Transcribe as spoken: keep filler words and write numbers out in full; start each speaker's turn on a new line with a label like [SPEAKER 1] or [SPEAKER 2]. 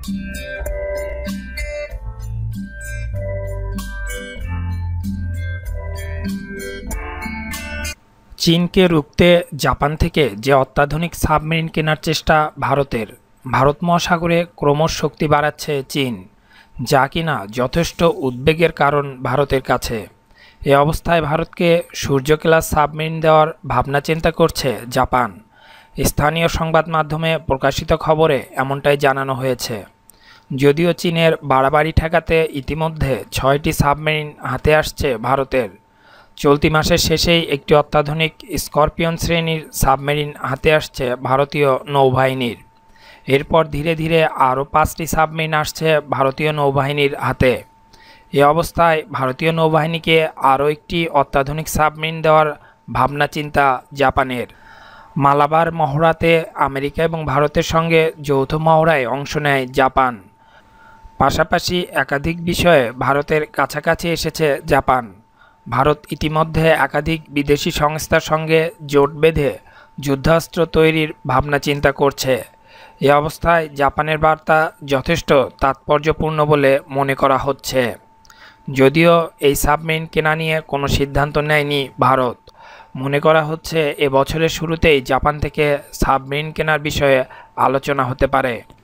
[SPEAKER 1] চীনকে রুখতে জাপান থেকে যে অত্যাধুনিক সাবমেরিন কেনার চেষ্টা ভারতের, ভারত মহাসাগরে ক্রমশ শক্তি বাড়াচ্ছে চীন, যা কিনা যথেষ্ট উদ্বেগের কারণ ভারতের কাছে। এ অবস্থায় ভারতকে সূর্য ক্লাস সাবমেরিন দেওয়ার ভাবনা চিন্তা করছে জাপান। স্থানীয় সংবাদ মাধ্যমে প্রকাশিত খবরে এমনটাই জানানো হয়েছে। যদিও চীনের বাড়াবাড়ি ঠেকাতে ইতিমধ্যে ছয়টি সাবমেরিন হাতে আসছে ভারতের। চলতি মাসের শেষেই একটি অত্যাধুনিক স্করপিয়ন শ্রেণীর সাবমেরিন হাতে আসছে ভারতীয় নৌবাহিনীর। এরপর ধীরে ধীরে আরও পাঁচটি সাবমেরিন আসছে ভারতীয় নৌবাহিনীর হাতে। এ অবস্থায় ভারতীয় নৌবাহিনীকে আরও একটি অত্যাধুনিক সাবমেরিন দেওয়ার ভাবনা চিন্তা জাপানের। মালাবার মহড়াতে আমেরিকা এবং ভারতের সঙ্গে যৌথ মহড়ায় অংশ নেয় জাপান। পাশাপাশি একাধিক বিষয়ে ভারতের কাছাকাছি এসেছে জাপান। ভারত ইতিমধ্যে একাধিক বিদেশি সংস্থার সঙ্গে জোট বেঁধে যুদ্ধাস্ত্র তৈরির ভাবনা চিন্তা করছে। এ অবস্থায় জাপানের বার্তা যথেষ্ট তাৎপর্যপূর্ণ বলে মনে করা হচ্ছে। যদিও এই সাবমেরিন কেনা নিয়ে কোনো সিদ্ধান্ত নেয়নি ভারত, মনে করা হচ্ছে এ বছরের শুরুতেই জাপান থেকে সাবমেরিন কেনার বিষয়ে আলোচনা হতে পারে।